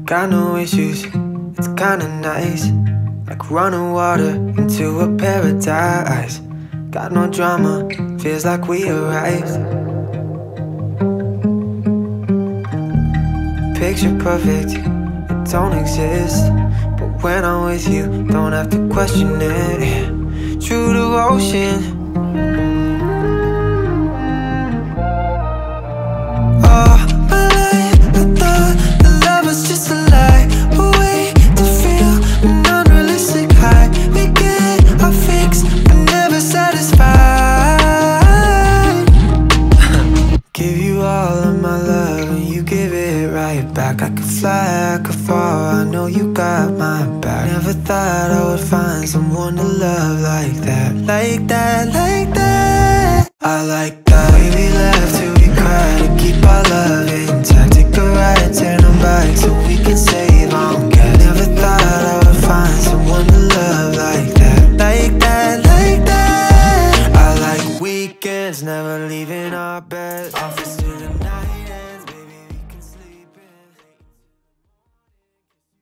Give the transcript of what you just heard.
got no issues, it's kinda nice. Like running water into a paradise. Got no drama, feels like we arrived. Picture perfect, it don't exist. But when I'm with you, don't have to question it. True devotion. All my life I thought that love was just a lie, a way to feel an unrealistic high. We get our fix, but never satisfied. Give you all of my love and you give it right back. I could fly, I could fall, I know you got my back. Never thought I would find someone to love like that. Like that, like that. I like that. Way we laugh till we cry to keep our love intact. Take a ride, turn them back so we can save on gas. Never thought I would find someone to love like that. Like that, like that. I like weekends, never leaving our bed. Office